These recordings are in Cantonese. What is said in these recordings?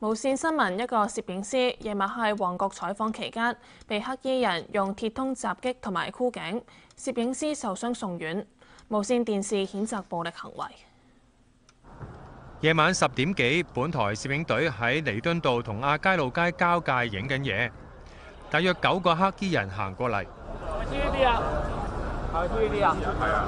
無線新聞一個攝影師夜晚喺旺角採訪期間，被黑衣人用鐵通襲擊同埋箍頸，攝影師受傷送院。無線電視譴責暴力行為。 夜晚10點幾，本台攝影隊喺彌敦道同亞皆老街交界影緊嘢，大約9個黑衣人行過嚟。 TVB 啊，係 TVB 啊，係啊。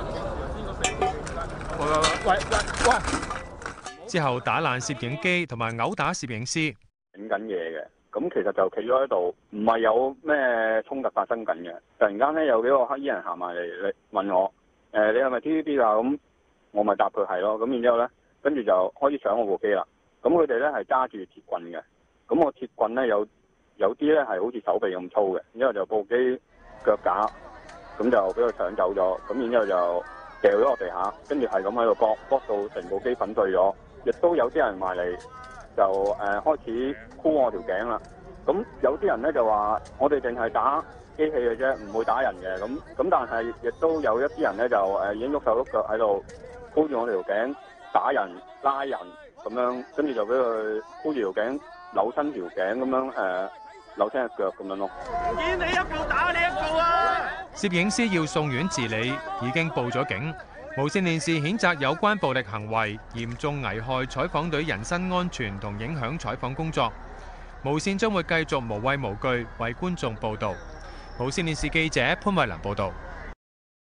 喂！ 之後打爛攝影機同埋毆打攝影師。 影緊嘢嘅，咁其實就企咗喺度，唔係有咩衝突發生緊嘅。突然間咧有幾個黑衣人行埋嚟，你問我，你係咪 TVB 啊？咁我咪答佢係咯。咁然之後咧，跟住就開始搶我部機啦。咁佢哋咧係揸住鐵棍嘅，咁我鐵棍咧有啲咧係好似手臂咁粗嘅，然之後就部機腳架，咁就俾佢搶走咗。咁然之後就掉咗落地下，跟住係咁喺度剝到成部機粉碎咗。亦都有啲人埋嚟就開始箍我條頸啦。咁有啲人咧就話我哋淨係打機器嘅啫，唔會打人嘅。咁但係亦都有一啲人咧就已經喐手喐腳喺度箍住我條頸打人拉人咁樣，跟住就俾佢箍住條頸扭親條頸咁樣扭親隻腳咁樣咯。 見你一個打你一個啊！ 攝影師要送院治理，已經報咗警。無線電視譴責有關暴力行為，嚴重危害採訪隊人身安全同影響採訪工作。無線將會繼續無畏無懼為觀眾報導。無線電視記者潘慧琳報導。